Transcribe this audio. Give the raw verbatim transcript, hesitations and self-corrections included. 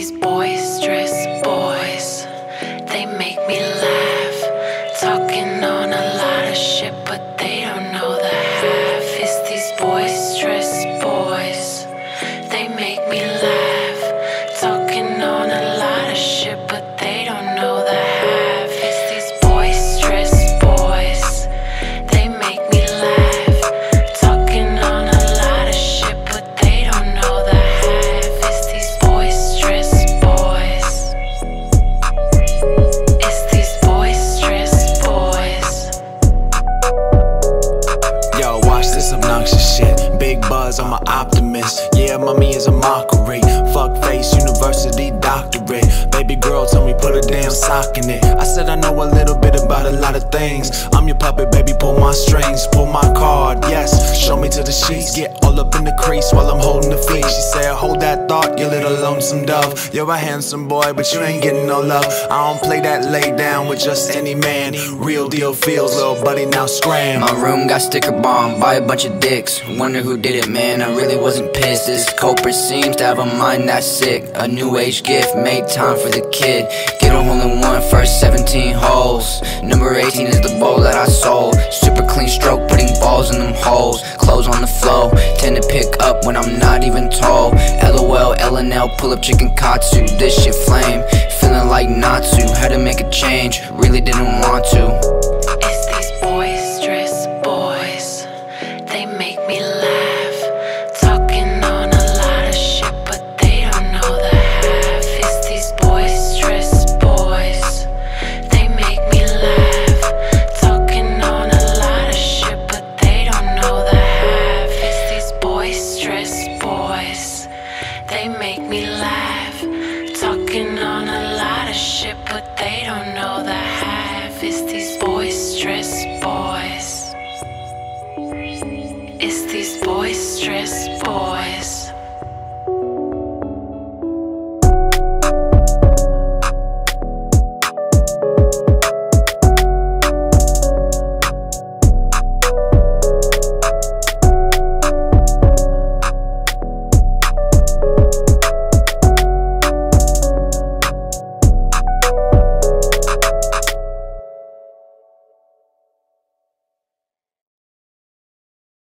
these boisterous boys. They make me laugh, talking on a lot of shit, but they don't know the half. It's these boisterous boys. They make me laugh, talking on a lot of shit, but they don't know the half. It's these boisterous boys. They make me laugh, talking on a lot of shit, but they don't know the half. It's these boisterous boys. It's these boisterous boys. Yo, watch this obnoxious shit. Big buzz, I'm an optimist. Yeah, mommy is a mockery. Fuck face, university doctorate. Baby girl told me put a damn sock in it. I said I know a little bit about a lot of things. I'm your puppet, baby, pull my strings, pull my card, yes. Show me to the sheets, get all up in the crease while I'm holding the feet. She said, hold that thought, you little lonesome dove. You're a handsome boy, but you ain't getting no love. I don't play that lay down with just any man. Real deal feels, little buddy, now scram. My room got sticker bomb by a bunch of dicks. Wonder who did it, man, I really wasn't pissed. This culprit seems to have a mind that's sick. A new age gift, made time for the kid. Get a hole in one, first seventeen holes. Number eighteen is the bowl that I sold. Super clean stroke, putting balls in them holes. Clothes on the flow, tend to pick up when I'm not even tall. LOL, L N L, pull up chicken katsu. This shit flame, feeling like Natsu. Had to make a change, really didn't want to. It's these boisterous boys. They make me laugh, talking on a lot of shit, but they don't know the half. It's these boisterous boys. They make me laugh, talking on a lot of shit, but they don't know the half. It's these boisterous boys. They make me laugh, talking on a lot of shit, but they don't know the half. It's these boisterous boys. It's these boisterous boys.